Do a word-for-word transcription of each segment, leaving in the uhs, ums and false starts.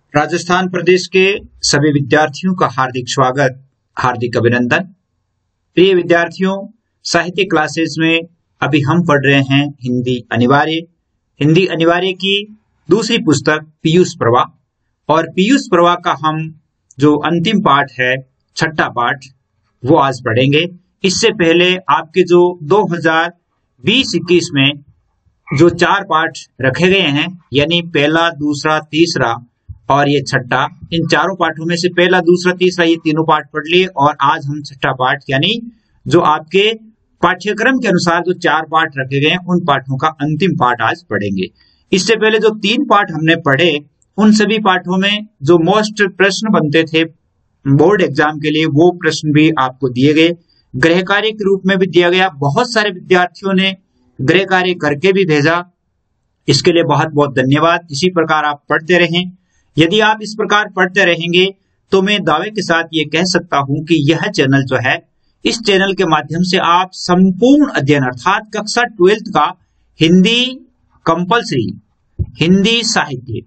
राजस्थान प्रदेश के सभी विद्यार्थियों का हार्दिक स्वागत, हार्दिक अभिनंदन। प्रिय विद्यार्थियों, साहित्य क्लासेस में अभी हम पढ़ रहे हैं हिंदी अनिवार्य हिंदी अनिवार्य की दूसरी पुस्तक पीयूष प्रवाह, और पीयूष प्रवाह का हम जो अंतिम पाठ है, छठा पाठ, वो आज पढ़ेंगे। इससे पहले आपके जो दो हज़ार बीस इक्कीस में जो चार पाठ रखे गए हैं, यानी पहला, दूसरा, तीसरा और ये छठा, इन चारों पाठों में से पहला, दूसरा, तीसरा ये तीनों पाठ पढ़ लिए, और आज हम छठा पाठ यानी जो आपके पाठ्यक्रम के अनुसार जो चार पाठ रखे गए हैं, उन पाठों का अंतिम पाठ आज पढ़ेंगे। इससे पहले जो तीन पाठ हमने पढ़े, उन सभी पाठों में जो मोस्ट प्रश्न बनते थे बोर्ड एग्जाम के लिए, वो प्रश्न भी आपको दिए गए, गृह कार्य के रूप में भी दिया गया। बहुत सारे विद्यार्थियों ने गृह कार्य करके भी भेजा, इसके लिए बहुत बहुत धन्यवाद। इसी प्रकार आप पढ़ते रहें। यदि आप इस प्रकार पढ़ते रहेंगे तो मैं दावे के साथ ये कह सकता हूं कि यह चैनल जो है, इस चैनल के माध्यम से आप संपूर्ण अध्ययन अर्थात कक्षा ट्वेल्थ का हिंदी कंपलसरी, हिंदी साहित्य,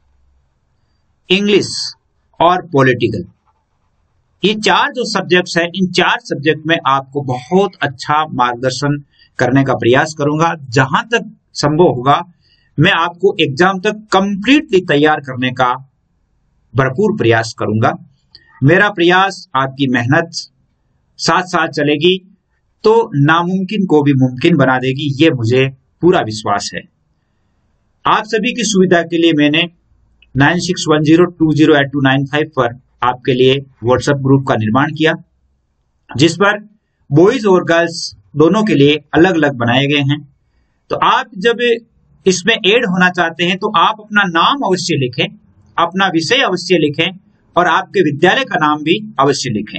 इंग्लिश और पॉलिटिकल, ये चार जो सब्जेक्ट्स हैं, इन चार सब्जेक्ट में आपको बहुत अच्छा मार्गदर्शन करने का प्रयास करूंगा। जहां तक संभव होगा मैं आपको एग्जाम तक कंप्लीटली तैयार करने का भरपूर प्रयास करूंगा। मेरा प्रयास, आपकी मेहनत साथ साथ चलेगी तो नामुमकिन को भी मुमकिन बना देगी, ये मुझे पूरा विश्वास है। आप सभी की सुविधा के लिए मैंने nine six one zero two zero eight two nine five पर आपके लिए व्हाट्सएप ग्रुप का निर्माण किया, जिस पर बॉयज और गर्ल्स दोनों के लिए अलग अलग बनाए गए हैं। तो आप जब इसमें ऐड होना चाहते हैं तो आप अपना नाम अवश्य लिखें, अपना विषय अवश्य लिखें और आपके विद्यालय का नाम भी अवश्य लिखें,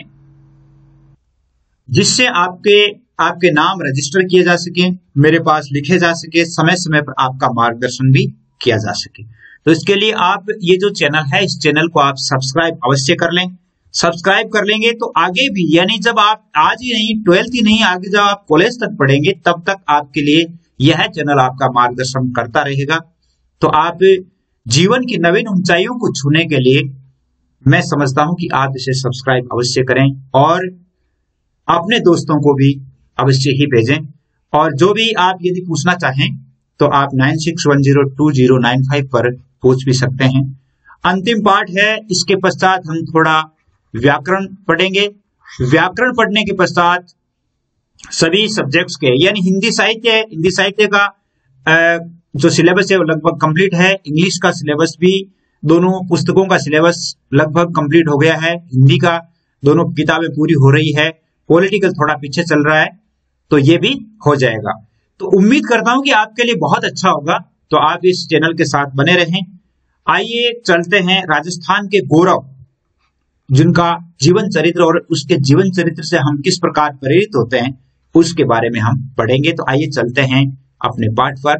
जिससे आपके आपके नाम रजिस्टर किए जा सके, मेरे पास लिखे जा सके, समय समय पर आपका मार्गदर्शन भी किया जा सके। तो इसके लिए आप ये जो चैनल है, इस चैनल को आप सब्सक्राइब अवश्य कर लें। सब्सक्राइब कर लेंगे तो आगे भी, यानी जब आप आज ही नहीं, ट्वेल्थ ही नहीं, आगे जब आप कॉलेज तक पढ़ेंगे, तब तक आपके लिए यह चैनल आपका मार्गदर्शन करता रहेगा। तो आप जीवन की नवीन ऊंचाइयों को छूने के लिए मैं समझता हूं कि आप इसे सब्सक्राइब अवश्य करें और अपने दोस्तों को भी अवश्य ही भेजें। और जो भी आप यदि पूछना चाहें तो आप nine six one zero two zero nine five पर पूछ भी सकते हैं। अंतिम पाठ है, इसके पश्चात हम थोड़ा व्याकरण पढ़ेंगे। व्याकरण पढ़ने के पश्चात सभी सब्जेक्ट्स के, यानी हिंदी साहित्य है, हिंदी साहित्य का जो सिलेबस है वो लगभग कंप्लीट है। इंग्लिश का सिलेबस भी, दोनों पुस्तकों का सिलेबस लगभग कंप्लीट हो गया है। हिंदी का दोनों किताबें पूरी हो रही है। पॉलिटिकल थोड़ा पीछे चल रहा है, तो ये भी हो जाएगा। तो उम्मीद करता हूं कि आपके लिए बहुत अच्छा होगा, तो आप इस चैनल के साथ बने रहें। आइए चलते हैं राजस्थान के गौरव, जिनका जीवन चरित्र और उसके जीवन चरित्र से हम किस प्रकार प्रेरित होते हैं, उसके बारे में हम पढ़ेंगे। तो आइए चलते हैं अपने पाठ पर।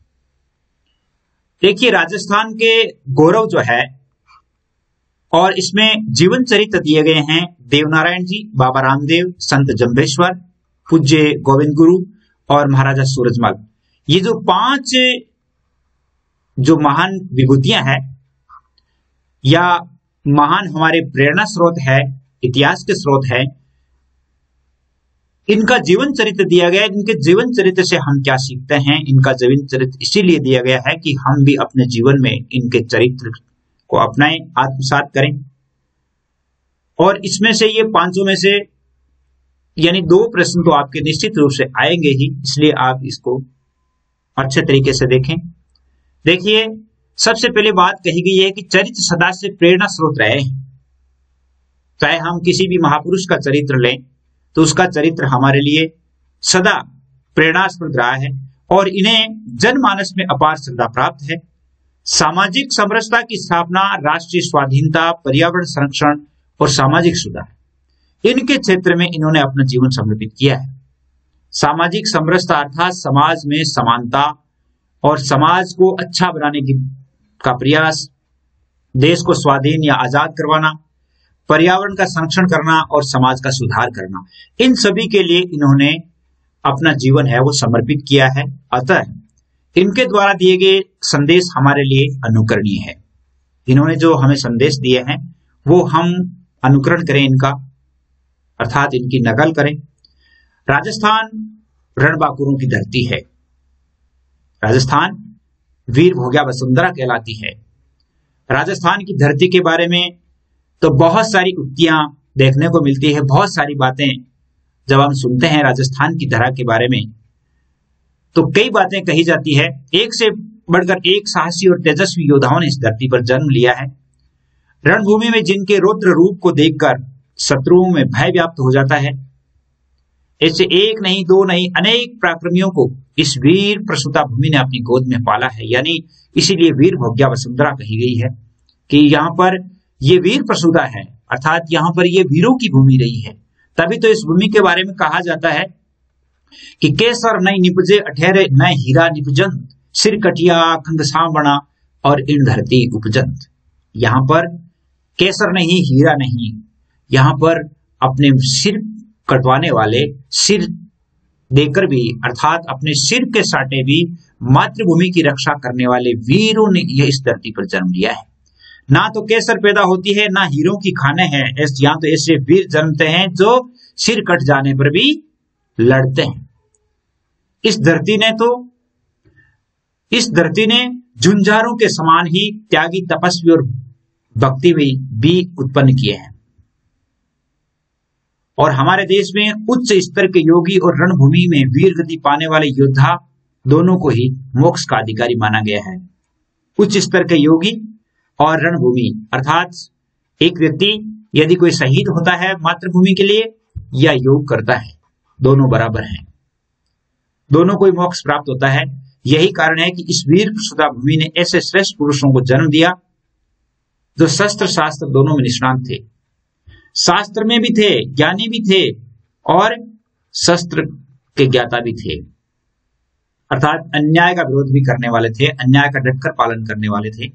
देखिए, राजस्थान के गौरव जो है, और इसमें जीवन चरित्र दिए गए हैं देवनारायण जी, बाबा रामदेव, संत जंबेश्वर, पूज्य गोविंद गुरु और महाराजा सूरजमल। ये जो पांच जो महान विभूतियां हैं या महान हमारे प्रेरणा स्रोत है, इतिहास के स्रोत है, इनका जीवन चरित्र दिया गया है। इनके जीवन चरित्र से हम क्या सीखते हैं, इनका जीवन चरित्र इसीलिए दिया गया है कि हम भी अपने जीवन में इनके चरित्र को अपनाएं, आत्मसात करें। और इसमें से ये पांचों में से, यानी दो प्रश्न तो आपके निश्चित रूप से आएंगे ही, इसलिए आप इसको अच्छे तरीके से देखें। देखिए, सबसे पहले बात कही गई है कि चरित्र सदा से प्रेरणा स्रोत रहे हैं। चाहे हम किसी भी महापुरुष का चरित्र लें तो उसका चरित्र हमारे लिए सदा प्रेरणास्पद रहा है और इन्हें जनमानस में अपार श्रद्धा प्राप्त है। सामाजिक समरसता की स्थापना, राष्ट्रीय स्वाधीनता, पर्यावरण संरक्षण और सामाजिक सुधार, इनके क्षेत्र में इन्होंने अपना जीवन समर्पित किया है। सामाजिक समरसता अर्थात समाज में समानता और समाज को अच्छा बनाने की का प्रयास, देश को स्वाधीन या आजाद करवाना, पर्यावरण का संरक्षण करना और समाज का सुधार करना, इन सभी के लिए इन्होंने अपना जीवन है वो समर्पित किया है। अतः इनके द्वारा दिए गए संदेश हमारे लिए अनुकरणीय है। इन्होंने जो हमें संदेश दिए हैं वो हम अनुकरण करें इनका, अर्थात इनकी नकल करें। राजस्थान रणबांकुरों की धरती है। राजस्थान वीर भोग्या वसुंधरा कहलाती है। राजस्थान की धरती के बारे में तो बहुत सारी उक्तियां देखने को मिलती है, बहुत सारी बातें जब हम सुनते हैं राजस्थान की धरा के बारे में तो कई बातें कही जाती है। एक से बढ़कर एक साहसी और तेजस्वी योद्धाओं ने इस धरती पर जन्म लिया है। रणभूमि में जिनके रौद्र रूप को देखकर शत्रुओं में भय व्याप्त हो जाता है, ऐसे एक नहीं दो नहीं अनेक पराक्रमियों को इस वीर प्रसूता भूमि ने अपनी गोद में पाला है। यानी इसीलिए वीर भोग्या वसुंधरा कही गई है कि यहाँ पर ये वीर प्रसूता है, अर्थात यहाँ पर ये वीरों की भूमि रही है। तभी तो इस भूमि के बारे में कहा जाता है कि केसर नई निपजे अठेरे नए हीरा निपजंत, सिर कटिया खंड सांवणा और इन धरती उपजंत। यहाँ पर केसर नहीं, हीरा नहीं, यहाँ पर अपने सिर कटवाने वाले, सिर देकर भी अर्थात अपने सिर के साटे भी मातृभूमि की रक्षा करने वाले वीरों ने यह इस धरती पर जन्म लिया है। ना तो केसर पैदा होती है, ना हीरों की खाने हैं, यहाँ तो ऐसे वीर जन्मते हैं जो सिर कट जाने पर भी लड़ते हैं। इस धरती ने तो इस धरती ने झुंझारों के समान ही त्यागी, तपस्वी और भक्ति भी उत्पन्न किए हैं। और हमारे देश में उच्च स्तर के योगी और रणभूमि में वीर गति पाने वाले योद्धा दोनों को ही मोक्ष का अधिकारी माना गया है। उच्च स्तर के योगी और रणभूमि, अर्थात एक व्यक्ति यदि कोई शहीद होता है मातृभूमि के लिए या योग करता है, दोनों बराबर हैं, दोनों को मोक्ष प्राप्त होता है। यही कारण है कि इस वीर प्रसूता भूमि ने ऐसे श्रेष्ठ पुरुषों को जन्म दिया जो शस्त्र शास्त्र दोनों में निष्णात थे। शास्त्र में भी थे, ज्ञानी भी थे और शस्त्र के ज्ञाता भी थे, अर्थात अन्याय का विरोध भी करने वाले थे, अन्याय का डटकर पालन करने वाले थे।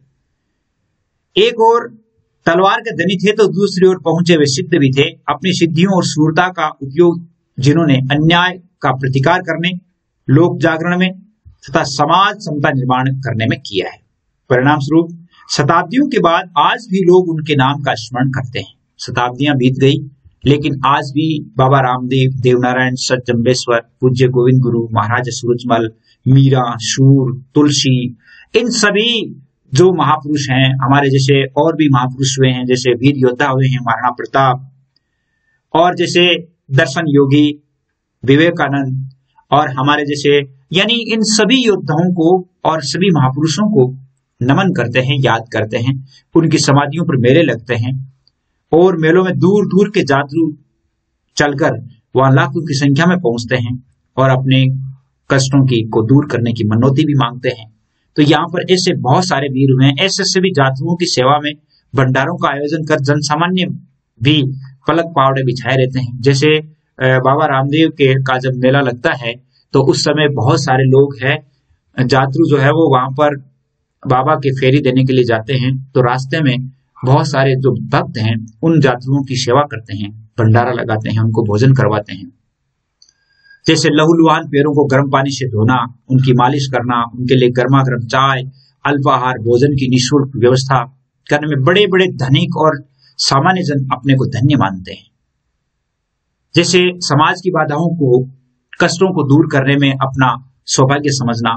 एक और तलवार के धनी थे तो दूसरी ओर पहुंचे वे सिद्ध भी थे। अपनी सिद्धियों और शूरता का उपयोग जिन्होंने अन्याय का प्रतिकार करने, लोक जागरण में तथा समाज समता निर्माण करने में किया है। परिणाम स्वरूप शताब्दियों के बाद आज भी लोग उनके नाम का स्मरण करते हैं। शताब्दियां बीत गई लेकिन आज भी बाबा रामदेव, देवनारायण, सत जम्बेश्वर, पूज्य गोविंद गुरु, महाराज सूरजमल, मीरा, शूर, तुलसी, इन सभी जो महापुरुष हैं, हमारे जैसे और भी महापुरुष हुए हैं, जैसे वीर योद्धा हुए हैं महाराणा प्रताप, और जैसे दर्शन योगी विवेकानंद, और हमारे जैसे, यानी इन सभी योद्धाओं को और सभी महापुरुषों को नमन करते हैं, याद करते हैं। उनकी समाधियों पर मेले लगते हैं और मेलों में दूर दूर के यात्रु चलकर वहां लाखों की संख्या में पहुंचते हैं और अपने कष्टों की को दूर करने की मनौती भी मांगते हैं। तो यहाँ पर ऐसे बहुत सारे वीर हुए हैं। ऐसे सभी जातरुओं की सेवा में भंडारों का आयोजन कर जन सामान्य भी पलक पावड़े बिछाए रहते हैं। जैसे बाबा रामदेव के का जब मेला लगता है तो उस समय बहुत सारे लोग हैं, जातरू जो है वो वहां पर बाबा के फेरी देने के लिए जाते हैं, तो रास्ते में बहुत सारे जो भक्त हैं उन जातरुओं की सेवा करते हैं, भंडारा लगाते हैं, उनको भोजन करवाते हैं। जैसे लहूलुहान पैरों को गर्म पानी से धोना, उनकी मालिश करना, उनके लिए गर्मा गर्म चाय, अल्पाहार भोजन की निःशुल्क व्यवस्था करने में बड़े बड़े धनिक और सामान्य जन अपने को धन्य मानते हैं। जैसे समाज की बाधाओं को, कष्टों को दूर करने में अपना सौभाग्य समझना,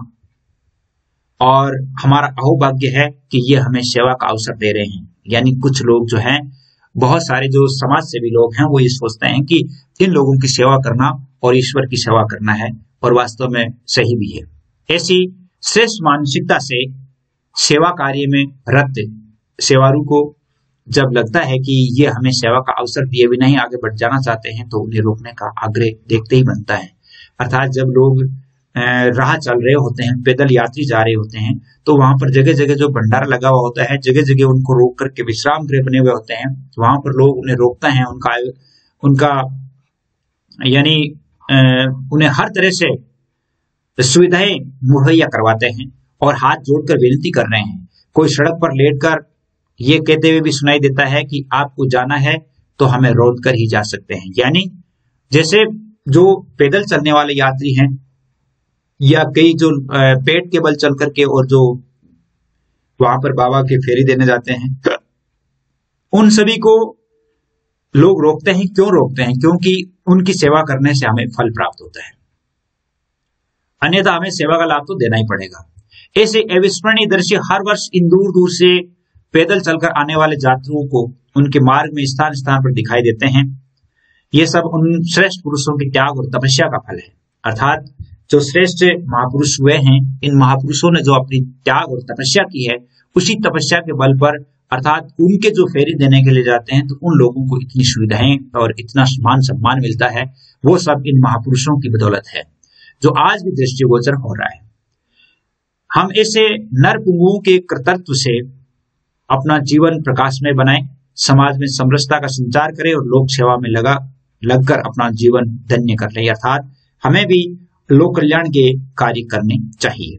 और हमारा अहोभाग्य है कि ये हमें सेवा का अवसर दे रहे हैं। यानी कुछ लोग जो हैं, बहुत सारे जो समाज सेवी लोग हैं, वो ये सोचते हैं कि इन लोगों की सेवा करना और ईश्वर की सेवा करना है, और वास्तव में सही भी है। ऐसी श्रेष्ठ मानसिकता से सेवा कार्य में रत सेवारू को जब लगता है कि ये हमें सेवा का अवसर दिए बिना ही आगे बढ़ जाना चाहते हैं, तो उन्हें रोकने का आग्रह देखते ही बनता है। अर्थात जब लोग राह चल रहे होते हैं, पैदल यात्री जा रहे होते हैं, तो वहां पर जगह जगह जो भंडारा लगा हुआ होता है, जगह जगह उनको रोक करके विश्राम गृह बने हुए होते हैं, वहां पर लोग उन्हें रोकते हैं, उनका उनका यानी उन्हें हर तरह से सुविधाएं मुहैया करवाते हैं और हाथ जोड़कर विनती कर रहे हैं। कोई सड़क पर लेटकर ये कहते हुए भी सुनाई देता है कि आपको जाना है तो हमें रोक कर ही जा सकते हैं। यानी जैसे जो पैदल चलने वाले यात्री हैं, या कई जो पेट के बल चल करके और जो वहां पर बाबा के फेरी देने जाते हैं। उन सभी को लोग रोकते हैं। क्यों रोकते हैं? क्योंकि उनकी सेवा करने से हमें फल प्राप्त होता है, अन्यथा हमें सेवा का लाभ तो देना ही पड़ेगा। ऐसे अविस्मरणीय दृश्य हर वर्ष इन दूर दूर से पैदल चलकर आने वाले यात्रियों को उनके मार्ग में स्थान स्थान पर दिखाई देते हैं। ये सब उन श्रेष्ठ पुरुषों के त्याग और तपस्या का फल है। अर्थात जो श्रेष्ठ महापुरुष हुए हैं, इन महापुरुषों ने जो अपनी त्याग और तपस्या की है, उसी तपस्या के बल पर अर्थात उनके जो फेरी देने के लिए जाते हैं, तो उन लोगों को इतनी सुविधाएं और इतना मान सम्मान मिलता है, वो सब इन महापुरुषों की बदौलत है, जो आज भी दृष्टिगोचर हो रहा है। हम ऐसे नर पुंगुओं के कर्तृत्व से अपना जीवन प्रकाशमय बनाएं, समाज में समरसता का संचार करें और लोक सेवा में लगा लगकर अपना जीवन धन्य कर लें। अर्थात हमें भी लोक कल्याण के कार्य करने चाहिए।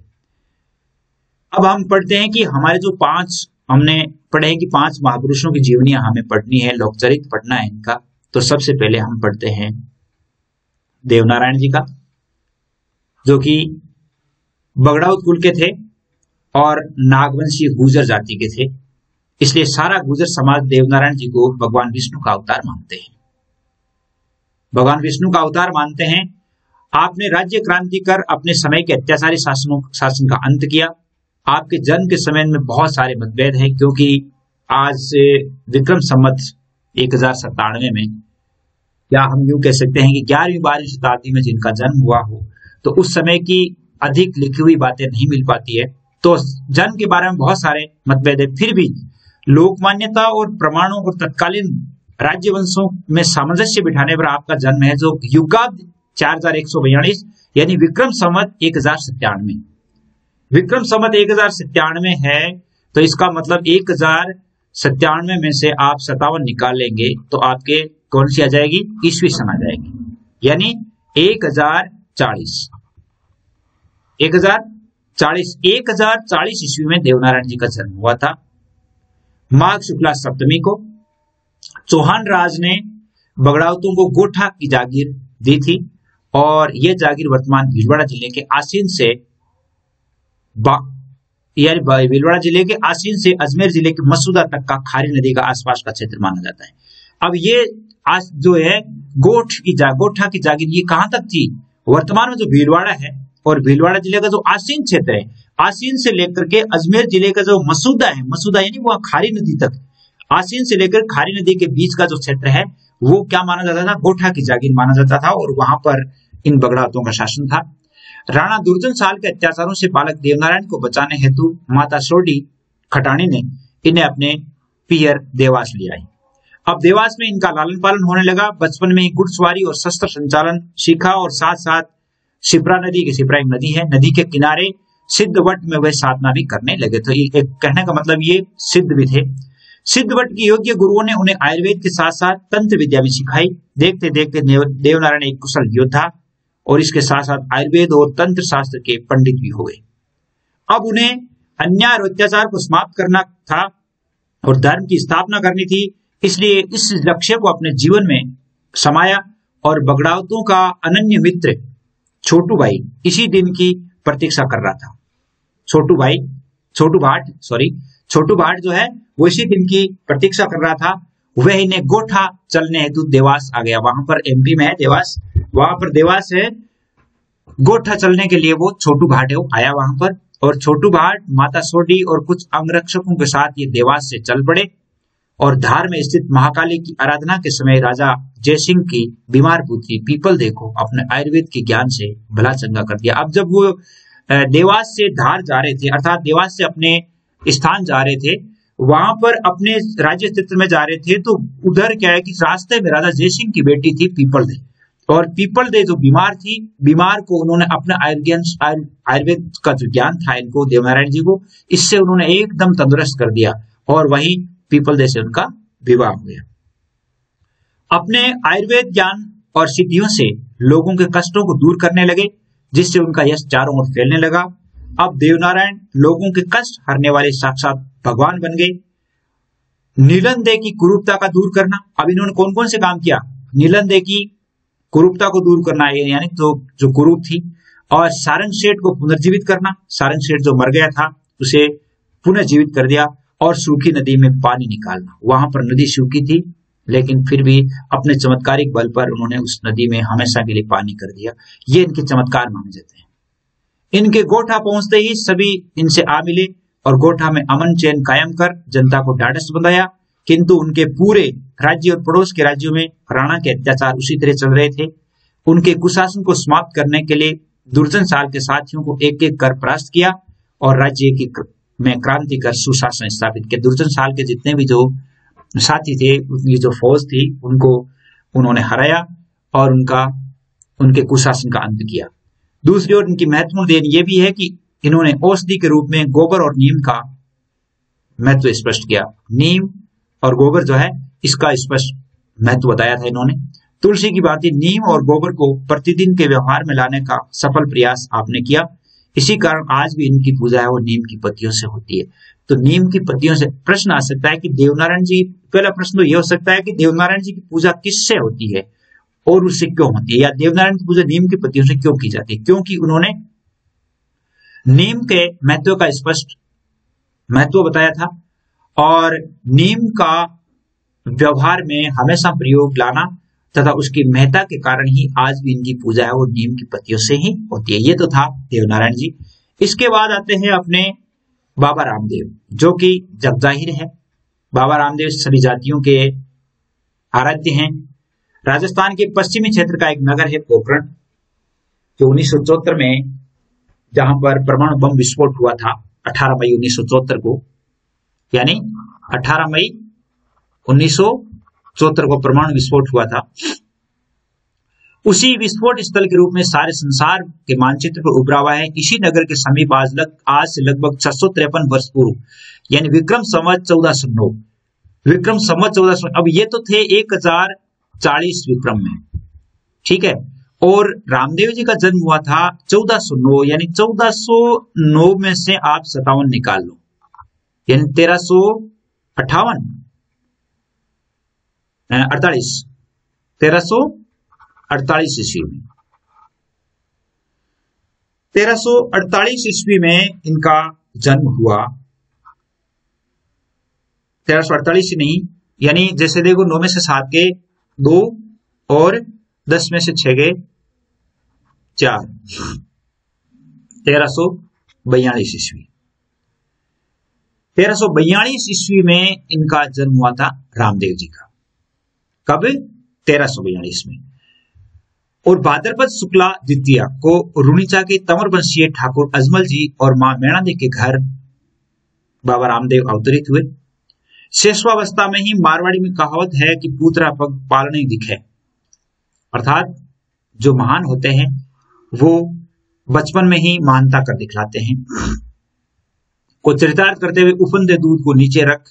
अब हम पढ़ते हैं कि हमारे जो पांच हमने पढ़े हैं कि पांच महापुरुषों की जीवनियां हमें पढ़नी है, लोकचरित्र पढ़ना है इनका। तो सबसे पहले हम पढ़ते हैं देवनारायण जी का, जो कि बगड़ाउत कुल के थे और नागवंशीय गुर्जर जाति के थे, इसलिए सारा गुर्जर समाज देवनारायण जी को भगवान विष्णु का अवतार मानते हैं। भगवान विष्णु का अवतार मानते हैं। आपने राज्य क्रांति कर अपने समय के अत्याचारी शासनों शासन का अंत किया। आपके जन्म के समय में बहुत सारे मतभेद हैं, क्योंकि आज से विक्रम संवत एक हजार सत्तानवे में, क्या हम यूं कह सकते हैं कि ग्यारहवीं बारहवीं शताब्दी में जिनका जन्म हुआ हो, तो उस समय की अधिक लिखी हुई बातें नहीं मिल पाती है, तो जन्म के बारे में बहुत सारे मतभेद है। फिर भी लोकमान्यता और प्रमाणों और तत्कालीन राज्य वंशों में सामंजस्य बिठाने पर आपका जन्म है, जो युगाब्द चार हजार एक सौ बयालीस यानी विक्रम संवत एक हजार सत्तानवे विक्रम संवत एक हजार सत्तानवे है। तो इसका मतलब एक हजार सत्तानवे में से आप सत्तावन निकालेंगे तो आपके कौन सी आ जाएगी? ईस्वी सन आ जाएगी, यानी एक हजार चालीस एक हजार चालीस एक हजार चालीस ईस्वी में देवनारायण जी का जन्म हुआ था। माघ शुक्ला सप्तमी को चौहान राज ने बगड़ाउतों को गोठा की जागीर दी थी, और यह जागीर वर्तमान भीलवाड़ा जिले के आसीन से यानी भीलवाड़ा जिले के आसीन से अजमेर जिले के मसूदा तक का खारी नदी का आसपास का क्षेत्र माना जाता है। अब ये आज जो है गोठ की जा गोठा की जागीर ये कहां तक थी? वर्तमान में जो भीलवाड़ा है और भीलवाड़ा जिले का जो आसीन क्षेत्र है, आसीन से लेकर के अजमेर जिले का जो मसूदा है, मसूदा यानी वो खारी नदी तक, आसीन से लेकर खारी नदी के बीच का जो क्षेत्र है वो क्या माना जाता था? गोठा की जागीर माना जाता था, और वहां पर इन बगड़ाउतों का शासन था। राणा दुर्जन साल के अत्याचारों से बालक देवनारायण को बचाने हेतु माता सोडी खटाणी ने इन्हें अपने पियर देवास ले आई। अब देवास में इनका लालन पालन होने लगा। बचपन में ही घुड़सवारी और शस्त्र संचालन सीखा, और साथ साथ शिप्रा नदी की शिप्रा एक नदी है, नदी के किनारे सिद्धवट में वह साधना भी करने लगे। तो एक कहने का मतलब ये सिद्ध भी थे। सिद्धवट के योग्य गुरुओं ने उन्हें आयुर्वेद के साथ साथ तंत्र विद्या भी सिखाई। देखते देखते देवनारायण एक कुशल योद्धा और इसके साथ साथ आयुर्वेद और तंत्र शास्त्र के पंडित भी हो गए। अब उन्हें अन्याय और अत्याचार को समाप्त करना था और धर्म की स्थापना करनी थी, इसलिए इस लक्ष्य को अपने जीवन में समाया, और बगड़ाउतों का अनन्य मित्र छोटू भाई इसी दिन की प्रतीक्षा कर रहा था। छोटू भाई छोटू भाट सॉरी छोटू भाट जो है वो इसी दिन की प्रतीक्षा कर रहा था। वह इन्हें गोठा चलने हेतु देवास आ गया। वहां पर एमपी में है देवास, वहां पर देवास है। गोठा चलने के लिए वो छोटू भाट है वो आया वहां पर, और छोटू भाट माता सोडी और कुछ अंगरक्षकों के साथ ये देवास से चल पड़े, और धार में स्थित महाकाली की आराधना के समय राजा जयसिंह की बीमार पुत्री पीपल देखो अपने आयुर्वेद के ज्ञान से भला चंगा कर दिया। अब जब वो देवास से धार जा रहे थे, अर्थात देवास से अपने स्थान जा रहे थे, वहां पर अपने राज्य क्षेत्र में जा रहे थे, तो उधर क्या है कि रास्ते में राजा जयसिंह की बेटी थी पीपल दे, और पीपल दे जो बीमार थी, बीमार को उन्होंने अपने आयुर्वेद आयुर्वेद का जो ज्ञान था इनको देवनारायण जी को, इससे उन्होंने एकदम तंदुरुस्त कर दिया, और वही पीपल दे से उनका विवाह हो गया। अपने आयुर्वेद ज्ञान और सिद्धियों से लोगों के कष्टों को दूर करने लगे, जिससे उनका यश चारों ओर फैलने लगा। अब देवनारायण लोगों के कष्ट हरने वाले साक्षात भगवान बन गए। नीलंदे की कुरूपता का दूर करना, अब इन्होंने कौन कौन से काम किया? नीलंदे की कुरूपता को दूर करना, यानी तो जो कुरूप थी, और सारंग सेठ को पुनर्जीवित करना। सारंग सेठ जो मर गया था उसे पुनः जीवित कर दिया और सूखी नदी में पानी निकालना। वहां पर नदी सूखी थी, लेकिन फिर भी अपने चमत्कारिक बल पर उन्होंने उस नदी में हमेशा के लिए पानी कर दिया। ये इनके चमत्कार माने जाते हैं। इनके गोठा पहुंचते ही सभी इनसे आ मिले और गोठा में अमन चैन कायम कर जनता को ढाढ़स बंधाया, किंतु उनके पूरे राज्य और पड़ोस के राज्यों में राणा के अत्याचार उसी तरह चल रहे थे। उनके कुशासन को समाप्त करने के लिए दुर्जन साल के साथियों को एक एक कर परास्त किया और राज्य की में क्रांति कर सुशासन स्थापित किया। दुर्जन साल के जितने भी जो साथी थे, उनकी जो फौज थी, उनको उन्होंने हराया और उनका उनके कुशासन का अंत किया। दूसरी ओर इनकी महत्वपूर्ण देन ये भी है कि इन्होंने औषधि के रूप में गोबर और नीम का महत्व स्पष्ट किया। नीम और गोबर जो है, इसका स्पष्ट महत्व बताया था इन्होंने। तुलसी की भांति नीम और गोबर को प्रतिदिन के व्यवहार में लाने का सफल प्रयास आपने किया। इसी कारण आज भी इनकी पूजा है वो नीम की पत्तियों से होती है। तो नीम की पत्तियों से प्रश्न आ सकता है कि देवनारायण जी, पहला प्रश्न तो यह हो सकता है कि देवनारायण जी की पूजा किससे होती है और उससे क्यों होती है, या देवनारायण की पूजा नीम की पत्तियों से क्यों की जाती है? क्योंकि उन्होंने नीम के महत्व का स्पष्ट महत्व बताया था और नीम का व्यवहार में हमेशा प्रयोग लाना तथा उसकी महत्ता के कारण ही आज भी इनकी पूजा है वो नीम की पत्तियों से ही होती है। ये तो था देवनारायण जी। इसके बाद आते हैं अपने बाबा रामदेव, जो कि जगजाहिर है। बाबा रामदेव सभी जातियों के आराध्य हैं। राजस्थान के पश्चिमी क्षेत्र का एक नगर है पोखरण, जो उन्नीस सौ चौहत्तर में जहां पर परमाणु बम विस्फोट हुआ था अठारह मई उन्नीस सौ चौहत्तर को, यानी अठारह मई उन्नीस सौ चौहत्तर को परमाणु विस्फोट हुआ था। उसी विस्फोट स्थल के रूप में सारे संसार के मानचित्र पर उभरा हुआ है। इसी नगर के समीप आज लग आज से लगभग छह सौ तिरपन वर्ष पूर्व, यानी विक्रम संवत चौदह सौ नौ विक्रम संवत चौदह सौ अब ये तो थे एक हजार चालीस विक्रम में, ठीक है। और रामदेव जी का जन्म हुआ था चौदह सौ नौ, यानी चौदह सौ नौ में से आप सत्तावन निकाल लो, यानी तेरह सौ अट्ठावन अड़तालीस तेरह सौ अड़तालीस ईस्वी में तेरह सौ अड़तालीस ईस्वी में इनका जन्म हुआ। तेरह सौ अड़तालीस ही नहीं, यानी जैसे देखो नौ में से सात के दो और दस में से छह गए चार, तेरह सौ बयालीस ईस्वी तेरह सौ बयालीस ईस्वी में इनका जन्म हुआ था रामदेव जी का। कब? तेरह सौ बयालीस में। और भाद्रपद शुक्ला द्वितीया को रुणीचा के तंवर वंशीय ठाकुर अजमल जी और मां मैणादेवी के घर बाबा रामदेव अवतरित हुए। शेषवावस्था में ही मारवाड़ी में कहावत है कि पूतरा पग पालने दिखे, अर्थात जो महान होते हैं वो बचपन में ही महानता कर दिखलाते हैं। को चरितार्थ करते हुए उफनदे दूध को नीचे रख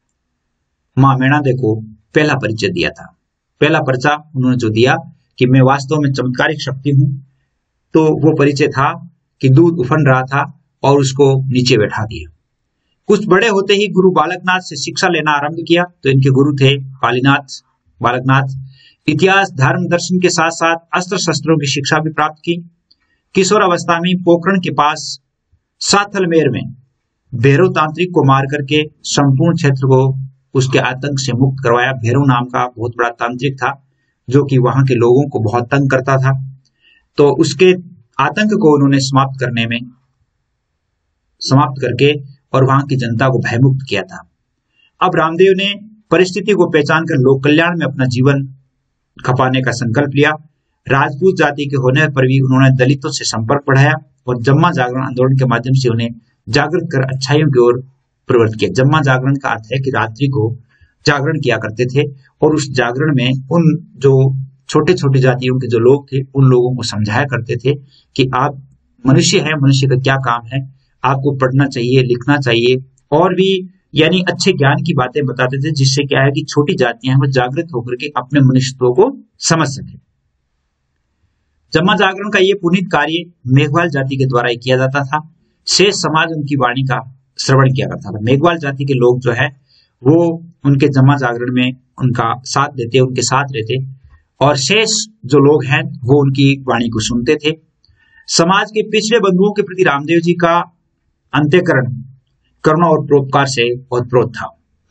मां मैणादेवी को पहला परिचय दिया था। पहला पर्चा उन्होंने जो दिया कि मैं वास्तव में चमत्कारिक शक्ति हूं, तो वो परिचय था कि दूध उफन रहा था और उसको नीचे बैठा दिया। कुछ बड़े होते ही गुरु बालकनाथ से शिक्षा लेना आरंभ किया। तो इनके गुरु थे पालीनाथ बालकनाथ। इतिहास धर्म दर्शन के साथ साथ अस्त्र शस्त्रों की शिक्षा भी प्राप्त की। किशोर अवस्था में पोखरण के पास साथलमेर में भैरव तांत्रिक को मार करके संपूर्ण क्षेत्र को उसके आतंक से मुक्त करवाया। भैरव नाम का बहुत बड़ा तांत्रिक था जो कि वहां के लोगों को बहुत तंग करता था, तो उसके आतंक को उन्होंने समाप्त करने में समाप्त करके और वहां की जनता को भयमुक्त किया था। अब रामदेव ने परिस्थिति को पहचान कर लोक कल्याण में अपना जीवन खपाने का संकल्प लिया। राजपूत जाति के होने पर भी उन्होंने दलितों से संपर्क बढ़ाया और जम्मा जागरण आंदोलन के माध्यम से उन्हें जागृत कर अच्छाइयों की ओर प्रवृत्त किया। जम्मा जागरण का अर्थ है कि रात्रि को जागरण किया करते थे और उस जागरण में उन जो छोटे छोटे जातियों के जो लोग थे उन लोगों को समझाया करते थे कि आप मनुष्य है, मनुष्य का क्या काम है, आपको पढ़ना चाहिए, लिखना चाहिए, और भी यानी अच्छे ज्ञान की बातें बताते थे, जिससे क्या है कि छोटी जातियां वो जागृत होकर के अपने मनुष्यत्व को समझ सके। जम्मा जागरण का ये पुनीत कार्य मेघवाल जाति के द्वारा ही किया जाता था। शेष समाज उनकी वाणी का श्रवण किया करता था। मेघवाल जाति के लोग जो है वो उनके जम्मा जागरण में उनका साथ देते, उनके साथ रहते, और शेष जो लोग हैं वो उनकी वाणी को सुनते थे। समाज के पिछड़े बंधुओं के प्रति रामदेव जी का अंत्यकरण करुणा और परोपकार से ओतप्रोत था।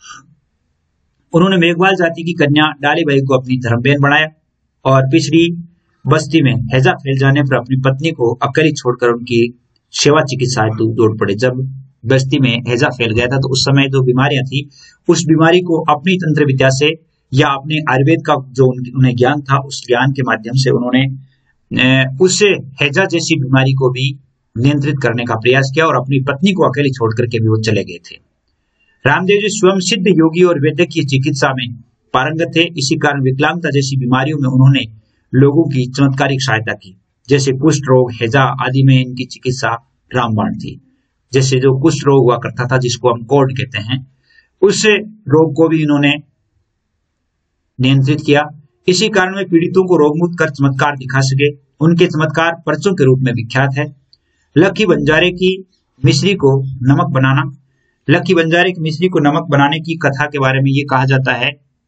उन्होंने मेघवाल जाति की कन्या डालीबाई को अपनी धर्मबहन बनाया और पिछड़ी बस्ती में हैजा फैल जाने पर अपनी पत्नी को अकेली छोड़कर उनकी सेवा चिकित्सा हेतु दौड़ पड़े। जब बस्ती में हैजा फैल गया था तो उस समय जो बीमारियां थी उस बीमारी को अपनी तंत्र विद्या से या अपने आयुर्वेद का जो उन्हें ज्ञान था उस ज्ञान के माध्यम से उन्होंने उससे हैजा जैसी बीमारी को भी नियंत्रित करने का प्रयास किया और अपनी पत्नी को अकेली छोड़ करके भी वो चले गए थे। रामदेव जी स्वयं सिद्ध योगी और वैद्यकीय चिकित्सा में पारंगत थे। इसी कारण विकलांगता जैसी बीमारियों में उन्होंने लोगों की चमत्कारिक सहायता की। जैसे कुष्ठ रोग, हैजा आदि में इनकी चिकित्सा रामबाण थी। जैसे जो कुष्ठ रोग हुआ करता था जिसको हम कोढ़ कहते हैं, उस रोग को भी इन्होंने नियंत्रित किया। इसी कारण में पीड़ितों को रोगमुक्त कर चमत्कार दिखा सके। उनके चमत्कार पर्चों के रूप में विख्यात है। लक्की बंजारे की मिश्री को नमक बनाना। लक्की बंजारे की मिश्री को नमक बनाने की कथा के बारे में ये कहा जाता है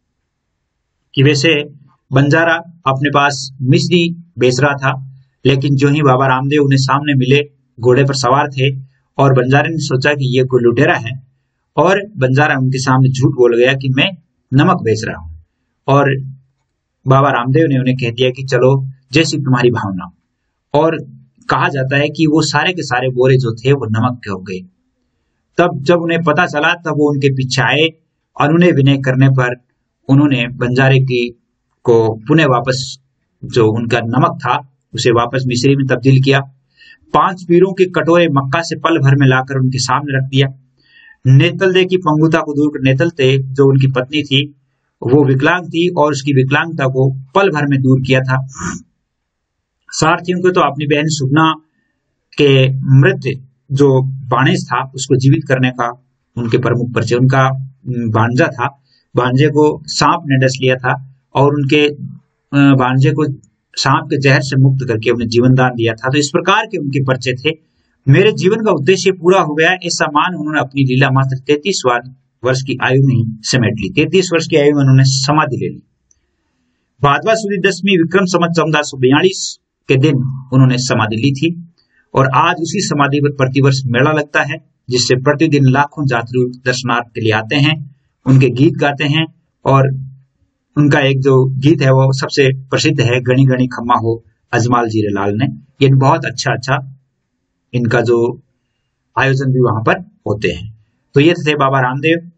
कि वैसे बंजारा अपने पास मिश्री बेच रहा था, लेकिन जो ही बाबा रामदेव उन्हें सामने मिले, घोड़े पर सवार थे और बंजारे ने सोचा कि ये कोई लुटेरा है और बंजारा उनके सामने झूठ बोल गया कि मैं नमक बेच रहा हूं। और बाबा रामदेव ने उन्हें कह दिया कि चलो जैसी तुम्हारी भावना। और कहा जाता है कि वो सारे के सारे बोरे जो थे वो नमक के हो गए। तब जब उन्हें पता चला तब वो उनके पीछे आए और उन्हें विनय करने पर उन्होंने बंजारे की को पुनः वापस जो उनका नमक था उसे वापस मिश्री में तब्दील किया। पांच पीरों के कटोरे मक्का से पल भर में लाकर उनके सामने रख दिया। नेतलदे की पंगुता को दूर कर, नेतलदे जो उनकी पत्नी थी वो विकलांग थी और उसकी विकलांगता को पल भर में दूर किया था। सारथियों को तो अपनी बहन सुगना के मृत जो बाणेज था उसको जीवित करने का उनके प्रमुख परिचय। उनका भांजा था, भांजे को सांप ने डस लिया था और उनके भांजे को सांप के जहर से मुक्त करके उन्हें जीवन दान दिया था। तो इस प्रकार के उनके परिचय थे। मेरे जीवन का उद्देश्य पूरा हो गया, ऐसा मान उन्होंने अपनी लीला मात्र तैतीस वर्ष की आयु में ही समेट ली। तैतीस वर्ष की आयु में उन्होंने समाधि ले ली। भादवा सुदी दसवीं विक्रम संवत चौदह सौ बयालीस के दिन उन्होंने समाधि ली थी और आज उसी समाधि पर प्रतिवर्ष मेला लगता है जिससे प्रतिदिन लाखों यात्री दर्शनार्थ के लिए आते हैं, उनके गीत गाते हैं। और उनका एक जो गीत है वो सबसे प्रसिद्ध है, गणी गणी खम्मा हो अजमाल जीरे लाल ने। ये बहुत अच्छा अच्छा इनका जो आयोजन भी वहां पर होते हैं। तो ये थे बाबा रामदेव।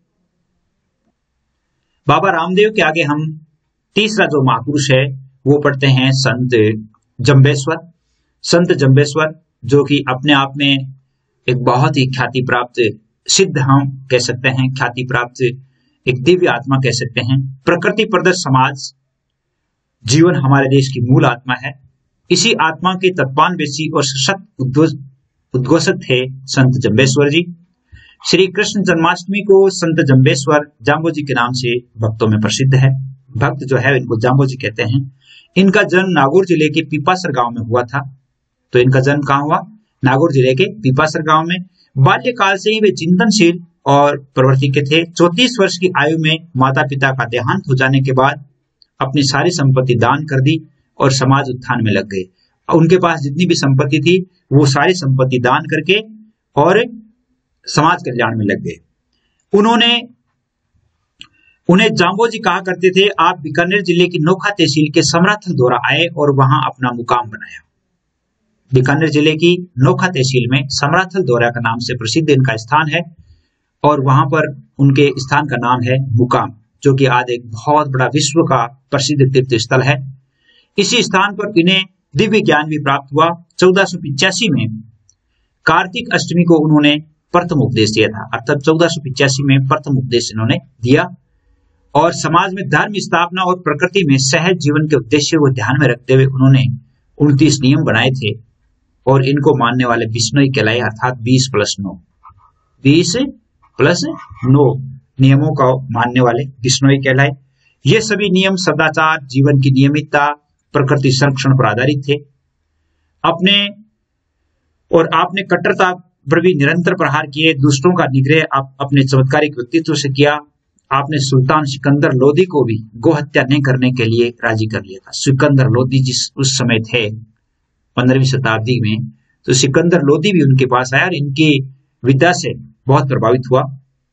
बाबा रामदेव के आगे हम तीसरा जो महापुरुष है वो पढ़ते हैं संत जंबेश्वर। संत जंबेश्वर जो कि अपने आप में एक बहुत ही ख्याति प्राप्त सिद्ध हम कह सकते हैं, ख्याति प्राप्त एक दिव्य आत्मा कह सकते हैं। प्रकृति प्रदत्त समाज जीवन हमारे देश की मूल आत्मा है। इसी आत्मा के तत्वान्वेषी और सशक्त उद्घोषक थे संत जंबेश्वर जी। श्री कृष्ण जन्माष्टमी को संत जंबेश्वर जाम्बो जी के नाम से भक्तों में प्रसिद्ध है। भक्त जो है इनको जाम्बो जी कहते हैं। इनका जन्म नागौर जिले के पीपासर गांव में हुआ था। तो इनका जन्म कहाँ हुआ? नागौर जिले के पीपासर गांव में। बाल्यकाल से ही वे चिंतनशील और प्रवृत्ति के थे। चौंतीस वर्ष की आयु में माता पिता का देहांत हो जाने के बाद अपनी सारी संपत्ति दान कर दी और समाज उत्थान में लग गए। उनके पास जितनी भी संपत्ति थी वो सारी संपत्ति दान करके और समाज कल्याण में लग गए। उन्होंने उन्हें जाम्बो जी कहा करते थे। आप बीकानेर जिले की नोखा तहसील के समराथल दौरा आए और वहां अपना मुकाम बनाया। बीकानेर जिले की नोखा तहसील में समराथल दौरा का नाम से प्रसिद्ध इनका स्थान है और वहां पर उनके स्थान का नाम है मुकाम, जो कि आज एक बहुत बड़ा विश्व का प्रसिद्ध तीर्थ स्थल है। इसी स्थान पर इन्हें दिव्य ज्ञान भी प्राप्त हुआ। चौदह सौ पिचासी में कार्तिक अष्टमी को उन्होंने प्रथम उपदेश दिया था, अर्थात चौदह सौ पिचासी में प्रथम उपदेश इन्होंने दिया और समाज में धर्म स्थापना और प्रकृति में सहज जीवन के उद्देश्य को ध्यान में रखते हुए उन्होंने उनतीस नियम बनाए थे और इनको मानने वाले बिश्नोई कहलाए, अर्थात बीस प्लस नौ बीस प्लस नौ नियमों का मानने वाले बिश्नोई कहलाए। ये सभी नियम सदाचार, जीवन की नियमितता, प्रकृति संरक्षण पर आधारित थे। अपने और आपने कट्टरता पर भी निरंतर प्रहार किए। दुष्टों का निग्रह आप अपने चमत्कारिक व्यक्तित्व से किया। आपने सुल्तान सिकंदर लोदी को भी गोहत्या नहीं करने के लिए राजी कर लिया था। सिकंदर लोदी जिस उस समय थे पंद्रहवीं शताब्दी में, तो सिकंदर लोदी भी उनके पास आया और इनकी विद्या से बहुत प्रभावित हुआ।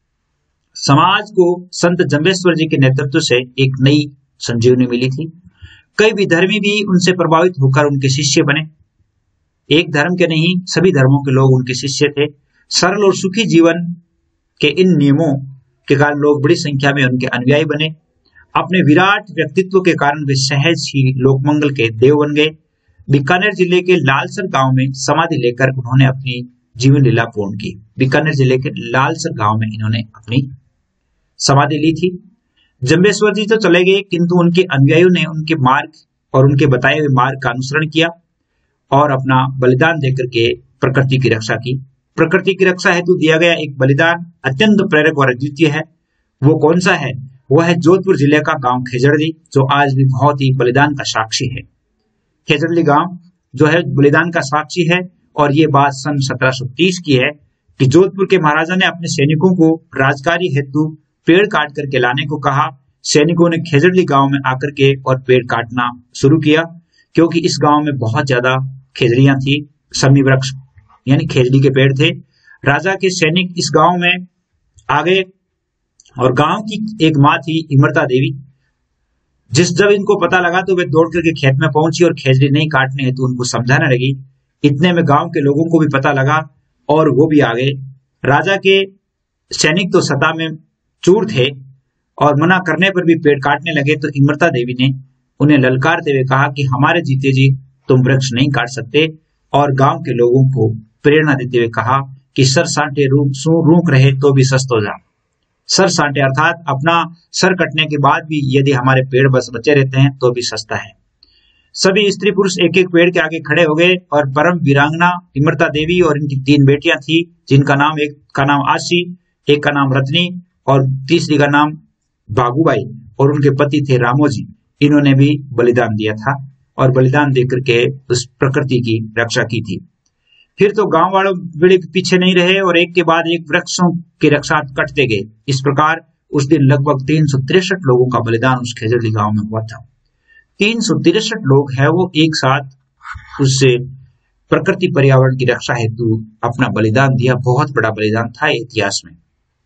समाज को संत जम्बेश्वर जी के नेतृत्व से एक नई संजीवनी मिली थी। कई विधर्मी भी उनसे प्रभावित होकर उनके शिष्य बने। एक धर्म के नहीं, सभी धर्मों के लोग उनके शिष्य थे। सरल और सुखी जीवन के इन नियमों के कारण लोग बड़ी संख्या में उनके अनुयायी बने। अपने विराट व्यक्तित्व के कारण वे सहज ही लोकमंगल के देव बन गए। बीकानेर जिले के लालसर गांव में समाधि लेकर उन्होंने अपनी जीवन लीला पूर्ण की। बीकानेर जिले के लालसर गांव में इन्होंने अपनी समाधि ली थी। जम्बेश्वर जी तो चले गए, किंतु उनके अनुयायियों ने उनके मार्ग और उनके बताए हुए मार्ग का अनुसरण किया और अपना बलिदान देकर के प्रकृति की रक्षा की। प्रकृति की रक्षा हेतु दिया गया एक बलिदान अत्यंत प्रेरक और अद्वितीय है। वो कौन सा है? वो है जोधपुर जिले का गांव खेजड़ली, जो आज भी बहुत ही बलिदान का साक्षी है। खेजड़ली गांव जो है बलिदान का साक्षी है। और ये बात सन सत्रह सौ तीस की है कि जोधपुर के महाराजा ने अपने सैनिकों को राजकारी हेतु पेड़ काट करके लाने को कहा। सैनिकों ने खेजड़ली गांव में आकर के और पेड़ काटना शुरू किया, क्योंकि इस गांव में बहुत ज्यादा खेजड़ियां थी, समी वृक्ष यानी खेजड़ी के पेड़ थे। राजा के सैनिक इस गांव में आ गए और गांव की एक माँ थी इमरता देवी, जिस जब इनको पता लगा तो वे दौड़ करके खेत में पहुंची और खेजड़ी नहीं काटने हेतु तो उनको समझाने लगी। इतने में गांव के लोगों को भी पता लगा और वो भी आ गए। राजा के सैनिक तो सता में चूर थे और मना करने पर भी पेड़ काटने लगे, तो इमरता देवी ने उन्हें ललकारते हुए कहा कि हमारे जीते जी तुम वृक्ष नहीं काट सकते, और गांव के लोगों को प्रेरणा देते हुए कहा कि सर साटे रूख रहे तो भी सस्त हो जा। सर साटे अर्थात अपना सर कटने के बाद भी यदि हमारे पेड़ बस बचे रहते हैं तो भी सस्ता है। सभी स्त्री पुरुष एक एक पेड़ के आगे खड़े हो गए और परम वीरांगना इमरता देवी और इनकी तीन बेटियां थी, जिनका नाम एक का नाम आशी, एक का नाम रत्नी और तीसरी का नाम बागुबाई, और उनके पति थे रामोजी। इन्होंने भी बलिदान दिया था और बलिदान देकर के उस प्रकृति की रक्षा की थी। फिर तो गांव वालों बड़े पीछे नहीं रहे और एक के बाद एक वृक्षों की रक्षा कटते गए। इस प्रकार उस दिन लगभग तीन सौ तिरसठ लोगों का बलिदान उस खेजड़ली गांव में हुआ था। तीन सौ तिरसठ लोग हैं वो एक साथ उससे प्रकृति पर्यावरण की रक्षा हेतु अपना बलिदान दिया। बहुत बड़ा बलिदान था इतिहास में।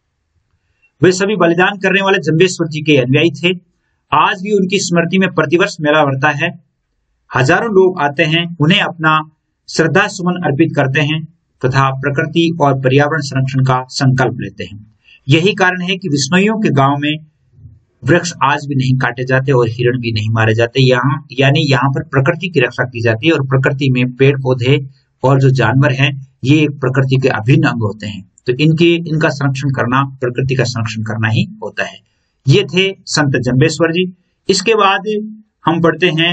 वे सभी बलिदान करने वाले जम्बेश्वर जी के अनुयायी थे। आज भी उनकी स्मृति में प्रतिवर्ष मेला भरता है। हजारों लोग आते हैं, उन्हें अपना श्रद्धा सुमन अर्पित करते हैं तथा प्रकृति और पर्यावरण संरक्षण का संकल्प लेते हैं। यही कारण है कि विश्नोइयों के गांव में वृक्ष आज भी नहीं काटे जाते और हिरण भी नहीं मारे जाते। यहाँ यानी यहाँ पर प्रकृति की रक्षा की जाती है और प्रकृति में पेड़ पौधे और जो जानवर हैं ये प्रकृति के अभिन्न अंग होते हैं, तो इनकी इनका संरक्षण करना प्रकृति का संरक्षण करना ही होता है। ये थे संत जम्बेश्वर जी। इसके बाद हम पढ़ते हैं